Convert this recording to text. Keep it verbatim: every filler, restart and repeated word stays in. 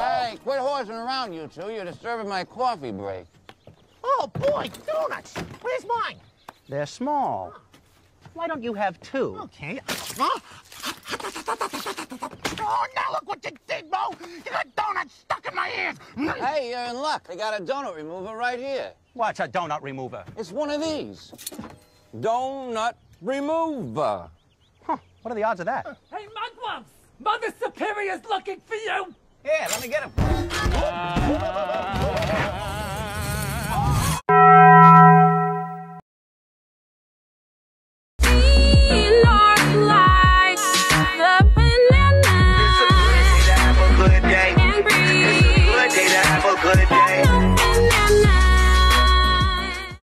Hey, quit horsing around, you two. You're disturbing my coffee break. Oh, boy, donuts. Where's mine? They're small. Why don't you have two? Okay. Oh, now look what you did, Mo. You got donuts stuck in my ears. Hey, you're in luck. I got a donut remover right here. What's a donut remover? It's one of these. Donut remover. Huh. What are the odds of that? Hey, Mugwumps! Mother Superior's looking for you! Here, let me get him. Uh...